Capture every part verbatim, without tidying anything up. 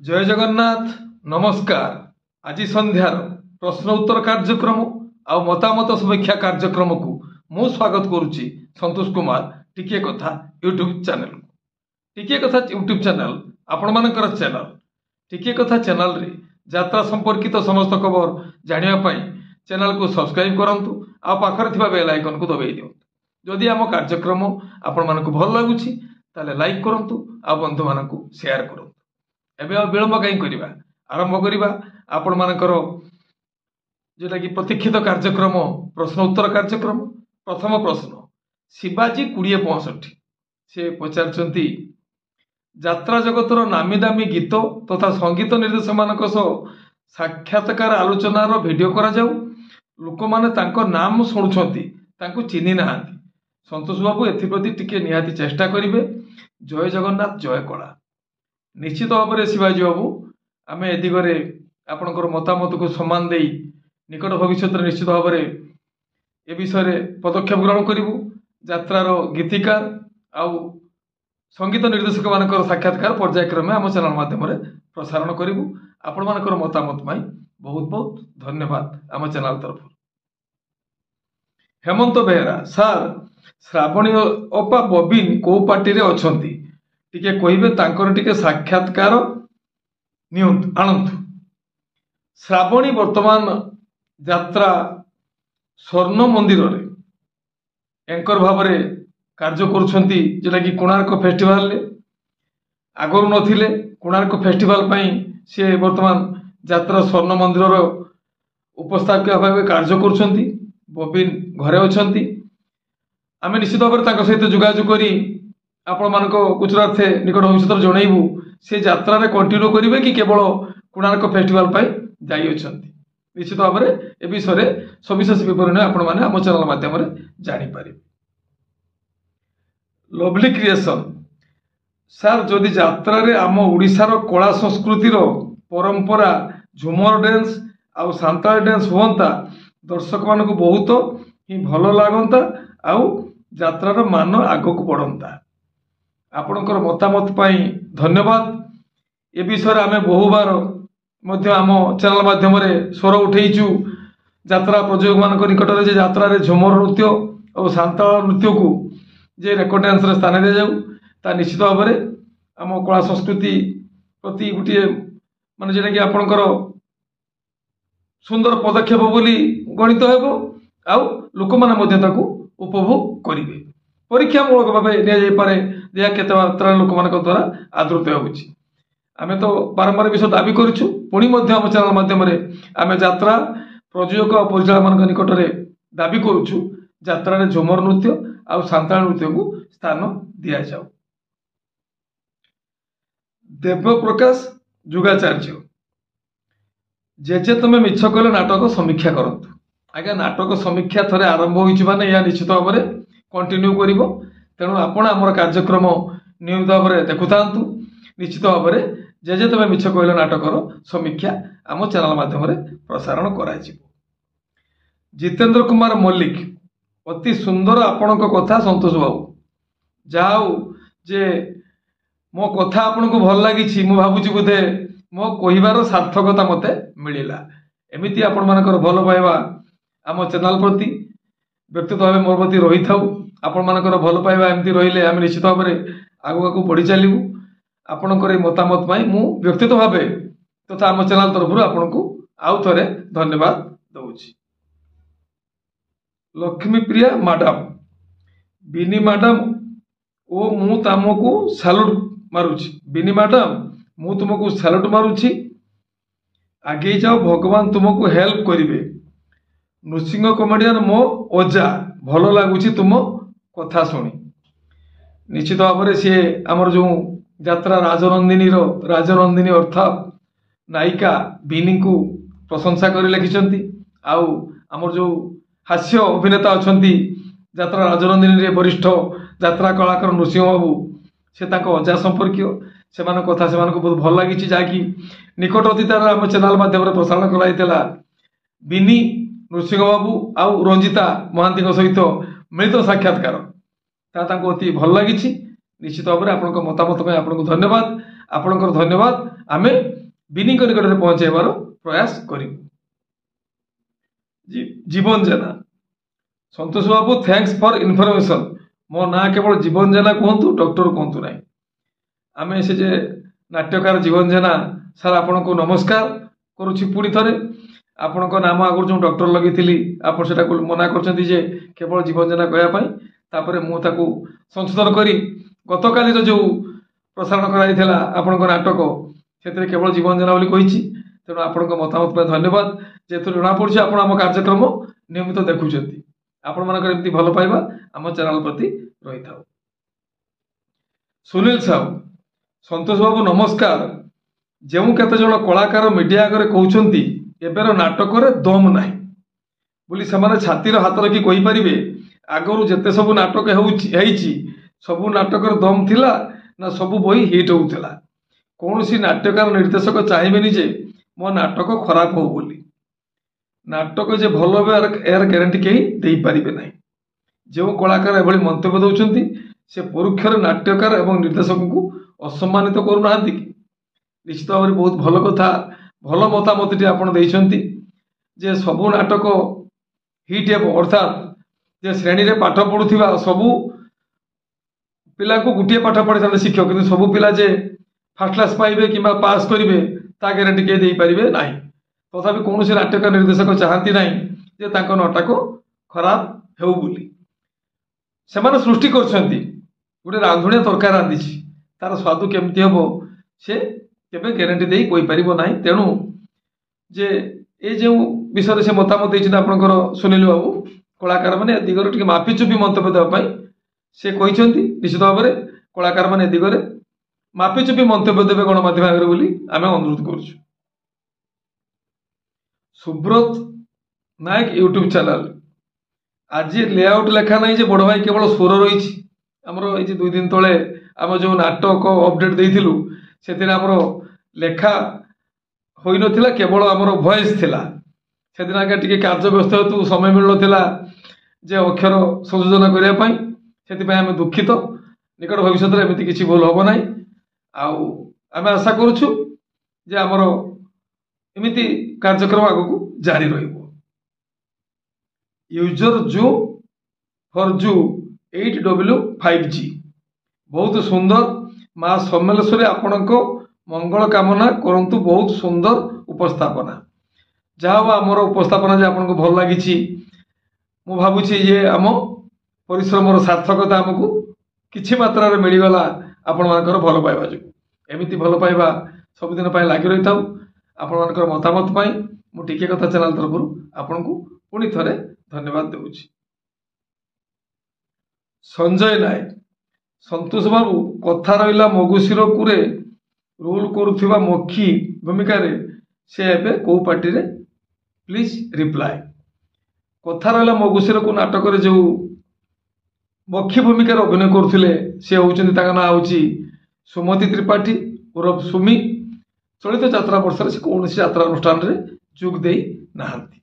जय जगन्नाथ नमस्कार। आज संध्यार प्रश्न उत्तर कार्यक्रम आ मतामत समीक्षा कार्यक्रम को मु स्वागत करुच्ची संतोष कुमार टिके कथा यूट्यूब चैनल टिके कथा यूट्यूब चैनल आपण मानकर चैनल टिके कथा चैनल रे यात्रा संपर्कित समस्त खबर जानिया पाई चैनल को सब्सक्राइब करंतु आ पाखरे थिबा बेल आइकन को दबाई दियंतु। जदि आम कार्यक्रम आपण मानकु भल लागुची ताले लाइक करंतु आ बंधु मानकु शेयर करंतु। एबे आ विलंब कहीं करिबा आरंभ करिबा आपण मानकर जेटा कि प्रतीक्षित कार्यक्रम प्रश्न उत्तर कार्यक्रम। प्रथम प्रश्न शिवाजी कोड़े पैंसठ से पचारचंती यात्रा जगतर नामी दामी गीत तथा संगीत निर्देशक मानक साक्षात्कार आलोचनार वीडियो करा जाऊ। लोक माने तांको नाम शुणुछंती तांको चिन्हि नाहांती। संतोष बाबू एथिप्रति टिके निहाती चेष्टा करिवे। जय जगन्नाथ जय कला। निश्चित भाव में शिवाजी बाबू आम ए दिगरे आपणकर मतामत को सम्मान दे निकट भविष्य निश्चित भाव में ए विषय पदक्षेप ग्रहण करूँ। यात्रार गीतिकार आउ संगीत निर्देशक मान साक्षात्कार पर्यायक्रमे आम चैनल माध्यम प्रसारण करूँ। आपण मानकर मतामत पाई बहुत बहुत धन्यवाद आम चैनल तरफ। हेमंत बेहरा सार श्रावणी अपा बबिन को पार्टी रे अछंती टिके कहिबे तांकर टिके साक्षात्कार नियंतु आनंतु। श्रावणी वर्तमान यात्रा स्वर्ण मंदिर रे एंकर भाव में कार्य करुछंती जेटा कि कोणार्क फेस्टिवल रे आगरु नथिले। कोणार्क फेस्टिवल पई से वर्तमान यात्रा स्वर्ण मंदिर रो उपस्थापक भाव कार्य करुछंती। बबिन घरे अछंती। आमे निश्चित भाव तांको सहित जोगाजोग करी आपण मानक गुजरात निकट भविष्य जनइबू से यात्रा रे कंटिन्यू करिवे कि केवल कोणार्क फेस्टिवल पाई जाई अछंती। निश्चित भाव में ए विषय सविशेष विवरण आपण माने आम चैनल माध्यम जानि पारिबे। लवली क्रिएशन सार जदि यात्रा रे आम ओडिशार कला संस्कृतिर परंपरा झुमर डांस आउ सांताली डांस होता दर्शक मानक बहुत ही भल लागंता आउ यात्रार मान आगक बढ़ंता। आपणकर मतामत पाई धन्यवाद। ए विषय आम बहुबार मध्य आम चैनल माध्यम स्वर उठेचु। यात्रा प्रयोग मान निकट में यात्रा झुमर नृत्य और सांताल नृत्य को जे रेकर्ड डांस स्थान दि जाऊ ता निश्चित भाव में आम कला संस्कृति प्रति गोटे मान जेटा कि आपणकर सुंदर पदक्षेप बोली गणित हेबो आउ लोक माने उपभोग करेंगे। परीक्षामूलक भाव निपारे या केत मात्रा लोक मान द्वारा आदृत होगी। आम तो बारंबार विषय दाबी करूँ पुणी आम चैनल माध्यम आम यात्रा प्रयोजक परिचालक मान निकट में दाबी करूँ यात्रा झुमर नृत्य आउ सांताल नृत्य को स्थान दि जाऊ। देवप्रकाश जुगाचार्य जेजे तुम मिछ कहले नाटक समीक्षा करतु। आज्ञा नाटक समीक्षा थे आरंभ हो या निश्चित भाव में कंटिन्यू कर तेणु आपण आमर कार्यक्रम नियमित भाव में देखु था। निश्चित भाव में जेजे तुम मिछ कहले नाटकर समीक्षा आम चैनल माध्यम प्रसारण कर। जितेंद्र कुमार मल्लिक अति सुंदर आपण कथा संतोष बाबू जाऊ जे मो कथा आपन को भल लगी मु भावुची बोधे मो कहिबार सार्थकता मते मिलिला। एमिति आपण मानकर भल पाइबा आम चैनल प्रति व्यक्तिगत भाव मोर प्रति रही था। आपण मानकर भल पाइबा एमती रहिले आम निश्चित भाव में आगु आगु बढ़ी चलू। आपणकर मतामत पाई मु व्यक्तिगत भाव तथा आम चैनल तरफ आपण को आउ थे धन्यवाद दउछि। लक्ष्मी प्रिया मैडम बिनी मैडम ओ मु तुमको सैल्यूट मारुछि। बिनी मैडम मु तुमको सैल्यूट मारुछि। आगे जाओ भगवान तुमको हेल्प करिवे। नृसिंह कमेडियन मो ओजा भल लगुच तुम कथा शुणी। निश्चित भाव में सी आमर जो यात्रा राजनंदिनी राजनंदिनी अर्थात नायिका बिनी को प्रशंसा कर लिखिं। आउ आमर जो हास्य अभिनेता अच्छा यात्रा राजनंदिनी रे वरिष्ठ यात्रा कलाकार नृसिंह बाबू से अजा संपर्क से कथा से बहुत भल लगी जहाँकि निकट अतीत आम चैनल माध्यम प्रसारण कराइला। बिनी नृसिंह बाबू आउ रंजिता महांती सहित मिलित साक्षात्कार अति भल लगी। निश्चित भाव में आपको मतामत आपको धन्यवाद। आपणकर धन्यवाद आमे बिनी निकट में पहुंचाइबार प्रयास करूँ। Jeevan Jena Santosh Babu thanks for information. मो ना केवल जीवन जेना कहतु डॉक्टर कहतु ना आम से जे नाट्यकार जीवन जेना सर आपण को नमस्कार करुच्ची पुणी थे आपण नाम आगुरी जो डॉक्टर लगी आप मना कर केवल जीवन जेना कहवाई मुझे संशोधन करी गत काली जो प्रसारण कराइला आपण नाटक से केवल जीवन जेना बोली तेणु आपण मतामत धन्यवाद जेहेतु जना पड़ी आप कार्यक्रम नियमित देखुं आपण मानक भल पाइबा आम चैनल प्रति रही था। सुनील साहू संतोष बाबू नमस्कार। जो केते जन कलाकार मीडिया आगे कहते एबर नाटक दम ना बोली से छातीर हाथ रखी कहींपारे आगु जिते सब नाटक होती सबू नाटक दम थिला ना सबू बही हिट होता कौन सी नाट्यकार निर्देशक चाहिए जे मो नाटक खराब हो बोली नाटक जे भल यार ग्यारंटी कहीं दे पारे ना। जो कलाकार एभली मंतव्य दौरान से परोक्षर नाट्यकार एवं निर्देशक को असम्मानित तो करूना कि निश्चित भाव बहुत भल कथा भल मतामत आप जे सबू नाटक हिट हे अर्थात जे श्रेणी रे पाठ पढ़ुवा सबू पिला को गोटे पाठ पढ़ी था शिक्षक कि सबू पिला जे फास्ट क्लास पाइबे कि पास करेंगे ता ग्यारंटी किए दे पारे ना। तथापि कौन से नाट्यकार निर्देशक चाहती ना जे तांको नाटक खराब हो बोली से सृष्टि कर रांधुणिया तरकार रांधि तार स्वाद केमती हम से केवे ग्यारंटी दे कहीपर ना। तेणु जे ये जो विषय से मतामत देते आपंकर सुनील बाबू कलाकार मैंने दिगरे टे मापी चुपी मंतव्य देवाई से कहते निश्चित भाव में कलाकार मैंने दिगरे मापी चुपी मंतव्य देवे गणमाध्यम आगे बोली आम अनुरोध करुँ। सुब्रत नायक यूट्यूब चैनल आज लेआउट लेखा ना बड़ भाई केवल स्वर रही आमर ये दुई दिन तले आम जो नाटक अपडेट देलु से लेखा हो ना केवल आमर वॉइस थिला से दिन आगे टी कार्य व्यस्त हेतु समय मिल ना जे अक्षर संशोधन करने से आम दुखित निकट भविष्य में एमती किसी भूल हम ना आम आशा करुँ जे आमर एमती कार्यक्रम आगक जारी रहिबो। यूजर जू फॉर जू एट डब्ल्यू फाइव जी बहुत सुंदर माँ सम्मेलेश्वरी आपण को मंगल कामना करंतु बहुत सुंदर उपस्थापना जहाँ आमर उपस्थापना जे आपन को भल लगी मु भावुची ये आम परिश्रम सार्थकता आमको किछि मात्रा रे मिलगला आपण मानकर भल पाइबा जो एमिति भल पाइबा सबुदिन लगी रही था। आपण मानकर मतामत पाई मु टिके कथा चैनल तरफ आपण को पुणी थरे धन्यवाद देउछि। संजय नायक संतोष बाबू कथा रहिला मगुशीर कुरे रोल करुवा मक्खी भूमिका रे से एबे को पार्टी रे प्लीज रिप्लाई कथा रहिला मगुशीर को नाटक रे जो मक्खी भूमिका रे अभिनय करथिले से होउचंदी ताका ना होउची सुमति त्रिपाठी उर्फ सुमी चलित यात्रा वर्ष से कौन सी यात्रा अनुष्ठान रे जोग दे नाहांती।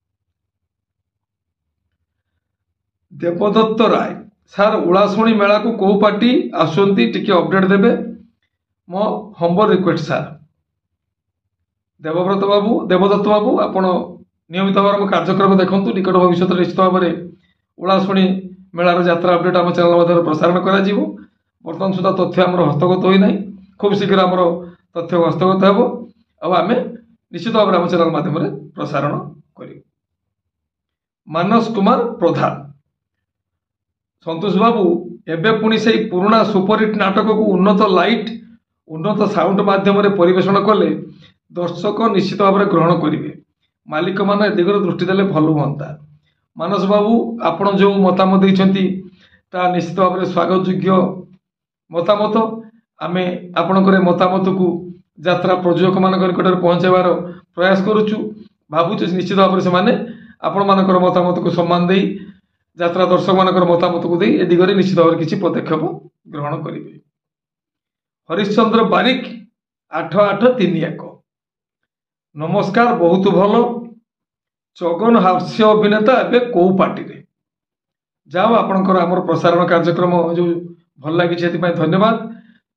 देवदत्त राय सार उलाशुणी मेला को कौ पार्टी आसुंती टिके अपडेट देबे मो हम्बल रिक्वेस्ट सार। देवव्रत बाबू देवदत्त बाबू आपण नियमित भाव कार्यक्रम देखंतु निकट भविष्य निश्चित भाव में उलाशुणी मेलार यात्रा अपडेट आम चैनल मध्य प्रसारण करा जिवो। वर्तमान सुधा तथ्य आमर हस्तगत होई नाही खूब शीघ्र आमर तथ्य हस्तगत हेबो आ आमे निश्चित भाव आम चैनल माध्यम प्रसारण करूँ। मानस कुमार प्रधान संतोष बाबू एबे पुणी से पुराना सुपरहिट नाटक को उन्नत लाइट उन्नत साउंड माध्यम परिवेषण कले दर्शक निश्चित भाव में ग्रहण करेंगे मालिक मान दिगरे दृष्टि देले भल हुंता। मानस बाबू आपण जो मतामत देइछंती ता निश्चित भाव में स्वागत योग्य मतामत आमे आपणकर मतामत को यात्रा प्रयोजक मान निकट पहुंचाइबार प्रयास करुचु भावुँ निश्चित भाव में से आपण मानकर मतामत को सम्मान दे यात्रा दर्शक मानकर मतामत को दे ए दिगरे निश्चित भाव किसी पदक्षेप ग्रहण करेंगे। हरिश्चंद्र बारिक आठ आठ तीन एक नमस्कार बहुत भल जगन हास्य अभिनेता एवं कौ पार्टी रे जाओ आपणकर आमर प्रसारण कार्यक्रम जो भल लगी धन्यवाद।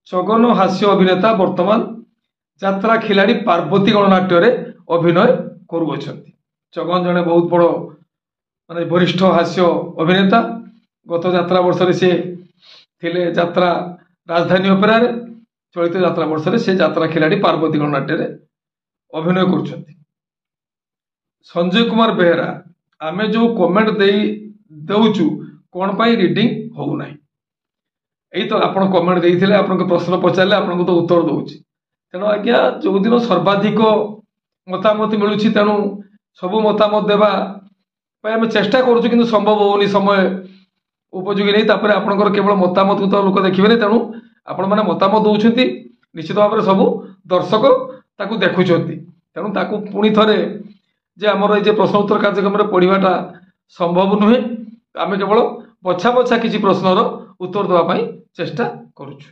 जगन हास्य अभिनेता वर्तमान यात्रा खिलाड़ी पार्वती गणनाट्य अभिनय करुअछंती। जगन जड़े बहुत बड़ माने वरिष्ठ हास्य अभिनेता। गत यात्रा वर्ष से थिले यात्रा राजधानी अपेरा चलित यात्रा वर्ष से यात्रा खिलाड़ी पार्वती गणनाट्य अभिनय करुछंती। संजय कुमार बेहेरा आमे जो कमेंट दे दउचु कोन पाई रीडिंग हो नाही एई तो आपण कमेंट देइथिले आपण प्रश्न पचारले आपण तो उत्तर दउची तेणु आज्ञा जो दिन सर्वाधिक मतामत मिलुछि तेणु सब मतामत देवा आम चेष्टा करुछु किंतु संभव होनी समय उपयोगी नहीं तापर आपनकर केवल मतामत को तो लोक देखिबे तेणु आपण माने मतामत दउछंती निश्चित भाव में सब दर्शक ताकू देखुछंती तेणु ताकू पुणी थरे जे आमर ये प्रश्न उत्तर कार्यक्रम में पढ़ाटा संभव नुहे आम केवल बछा बछा किसी प्रश्नर उत्तर देवाई चेष्टा करुछु।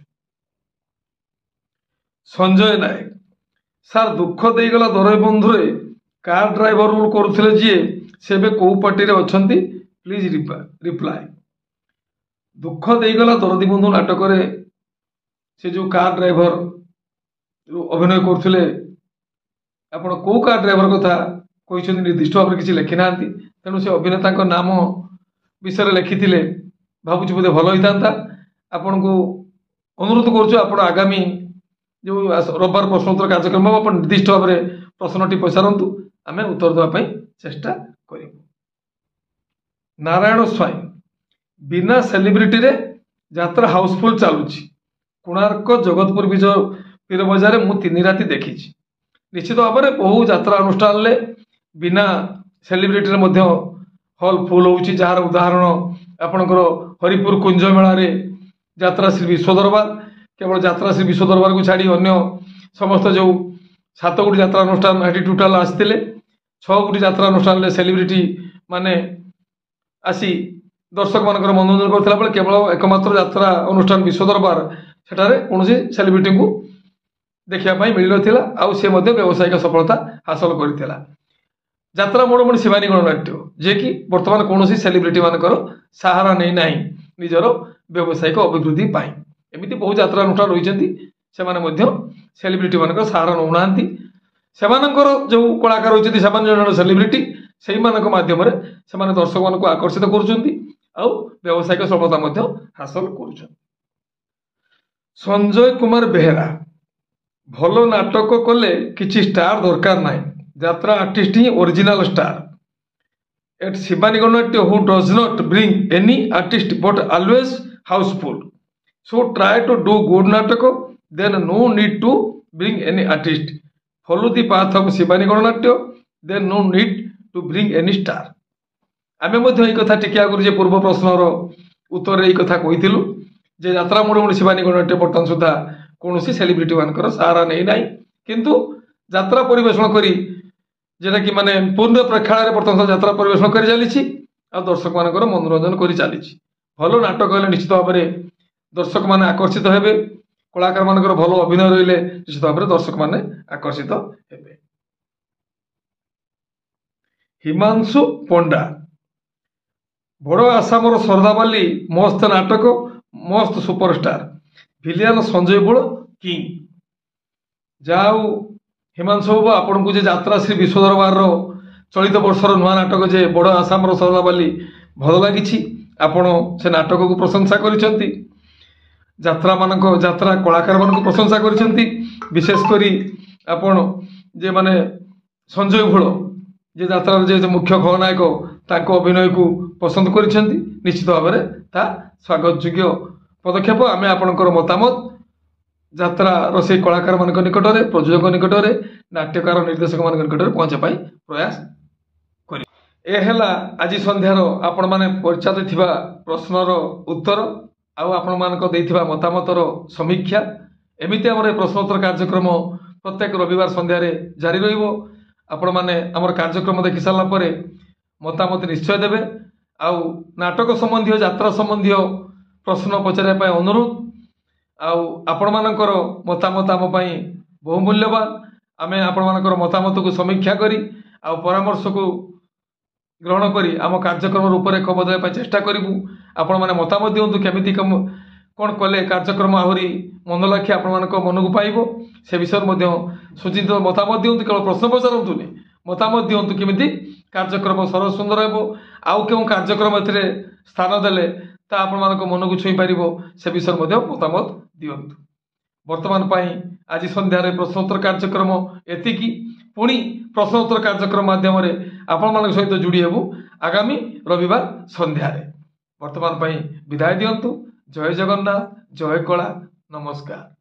संजय नायक सार दुख देगला दरई बंधुरे कार ड्राइवर रोल करुले जी से कौ पार्टी रे अछंती प्लीज रिप्लाय। दुख देगला दरदी बंधु नाटक से जो कार ड्राइवर अभिनय करुले आपण कौ कार ड्राइवर कथा कही निर्दिष्ट भाव में किसी लिखि ना तेणु से अभिनेता नाम विषय लिखि भावुँ बोधे भल होता आपण को अनुरोध करुँ आगामी जो रविवार प्रश्नोत्तर कार्यक्रम आप निर्दिष्ट भाव में प्रश्नटी पचारतु आम उत्तर देवाई चेष्टा करूँ। नारायण स्वाई बिना सेलिब्रिटी रे यात्रा हाउसफुल चलुची कोणार्क जगतपुर विजय पीर बजार मु तीन राति देखी निश्चित भाव में बहु यात्रा अनुष्ठान ले बिना सेलिब्रिटी रे हल फुल होउची जार उदाहरण आपणकर हरिपुर कुंज मेला रे यात्रा श्री विश्व दरबार केवल यात्रा श्री विश्व दरबार को छाड़ी अन्य समस्त जो सात गोटी यात्रा अनुष्ठान ये टोटाल आसते छह गोटी यात्रा अनुष्ठान सेलिब्रिटी माने आसी दर्शक मान मनोरंजन करता बेले केवल एकमात्र यात्रा अनुष्ठान विश्व दरबार सेठारे कौन सेलिब्रिटी को देखापी मिल नाला आउ सी व्यावसायिक सफलता हासिल करथिला। यात्रा मोड़मणि शिवानी गणनाट्य जे कि बर्तमान कौन सेलिब्रिटी मानकर सहारा नहीं ना निजर व्यावसायिक अभिवृद्धि पाई एमती बहुत यात्रा अनुष्ठान रही से सेलिब्रिटी मान सहारा नौना से जो कलाकार रही जन सेलिब्रिटी से मध्यम से दर्शक मान आकर्षित कर व्यावसायिक सफलता हासिल कर। संजय कुमार बेहेरा भल नाटक कले किसी स्टार दरकार ना यात्रा आर्टिस्ट ही original star at Shivani Gananatya who does not bring any artist but always house full so try to do good natak then no need to bring any artist follow the path of Shivani Gananatya then no need to bring any star. आमे मध्य एई कथा टिके आगुरी जे पूर्व प्रश्नर उत्तर एई कथा कहिथिलु जे यात्रा मोड़मणि शिवानी गणनाट्य बर्तमान सुधा कौनसी celebrity मानकर सहारा नहीं ना किंतु यात्रा परिवेषण करी जेटा कि माने पूर्ण प्रेक्षालय बर्तमान यात्रा परिवेषण कर चली दर्शक मान मनोरंजन कर चली भल नाटक है निश्चित भाव में दर्शक मैंने आकर्षित हेबे कलाकार मान भल अभिनय रही निश्चित भाव में दर्शक मैंने आकर्षित हेबे। हिमांशु पंडा बड़ आसामर सरदाबाली मस्त नाटक मस्त सुपरस्टार विलियन संजय बड़ किंग जाऊ हिमांशु बाबू आपन को जे यात्रा श्री विश्व दरबार चलित वर्षर नुआ नाटक जे बड़ आसामर सरदाबाली भल लगी आपण से नाटक को प्रशंसा करिसेंती यात्रा मानक यात्रा कलाकार मान प्रशंसा करिसेंती विशेषकर आपण जे माने संजय भोल जे यात्रा जे मुख्य खलनायक ताको अभिनय को पसंद करिसेंती निश्चित भाव में ता स्वागत योग्य पदक्षेप आमे आपणकर मतामत यात्रा रसे कलाकार मान निकट में प्रयोजक निकट में नाट्यकार निर्देशक मान निकट में पहुंचाई प्रयास कर आज संध्यार आपण मैंने परिचालित थिबा प्रश्नर उत्तर आउ आपण मानक देथिबा मतामतर समीक्षा एमिति हमर प्रश्नोत्तर कार्यक्रम प्रत्येक रविवार संध्यारे जारी रहिबो। आपण माने हमर कार्यक्रम देखि सारला परे मतामत निश्चय देबे आउ नाटक संबंधी यात्रा संबंधी प्रश्न पचारे पाए अनुरोध आउ आपण मानकर मतामत आम पाई बहु मूल्यवान आमे आपण मानकर मतामत को समीक्षा करी आउ परामर्श को ग्रहण करी आम कार्यक्रम रूप रेख बदलवा चेष्टा करूँ। आपण मैंने मतामत दिंतु केमिति कौन कौन कले कार्यक्रम आहरी मन लाखी आपण मन को पाइब से विषय सुचिंत मतामत दिंतु केवल प्रश्न पचारतुनि मतामत दिंतु केमी कार्यक्रम सरस सुंदर हो आउ क्यों कार्यक्रम ए स्थान देले आपण मन को छुई पार से विषय मतामत दिंतु। वर्तमान आज संध्यारे प्रश्नोत्तर कार्यक्रम एतिकी पुणी प्रश्नोत्तर कार्यक्रम माध्यम आपण मान सहित जोड़ी हेबु आगामी रविवार संध्यारे। वर्तमान विदाय दिंतु। जय जगन्नाथ, जय कला, नमस्कार।